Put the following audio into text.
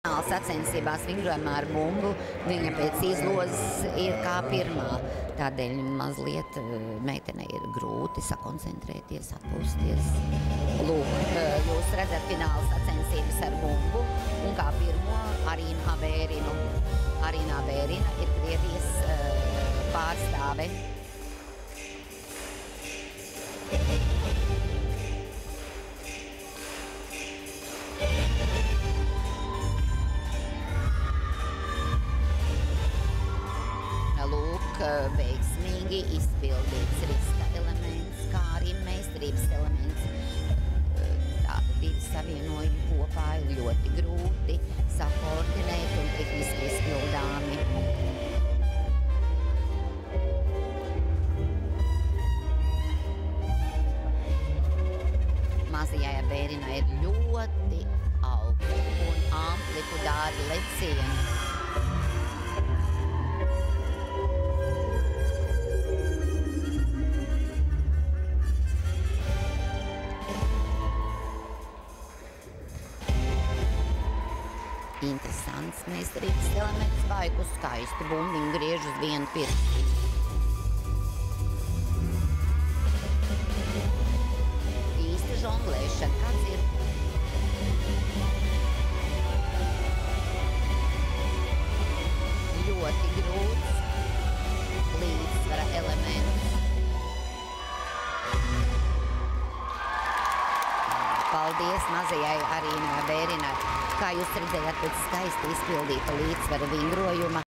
Sacensībās vingrojumā ar bumbu viņa pēc izlozes ir kā pirmā. Tādēļ mazliet meitenei ir grūti sakoncentrēties, atpūsties. Lūk, jūs redzat fināla sacensības ar bumbu un kā pirmo Arīnu Abērinu. Arīna Abērina ir Krievijas pārstāve. Lūk, veiksmīgi izpildīts riska elements, kā arī meistarības elements. Tātad divi savienojumi kopā ir ļoti grūti sakoordinēt un tehniski izpildāmi. Mazajai Abērinai ir ļoti augsti un amplitudāri lecieni. Interesants meistarības elements, vaigu skaisti bumbiņu griež uz vienu pirksti. Īsta žonglēšana, kāds ir? Ļoti grūts līdzsvara elements. Paldies mazajai Arīnai Abērinai. Kā jūs redzējāt, pēc skaisti izpildīta līdzsvara vingrojuma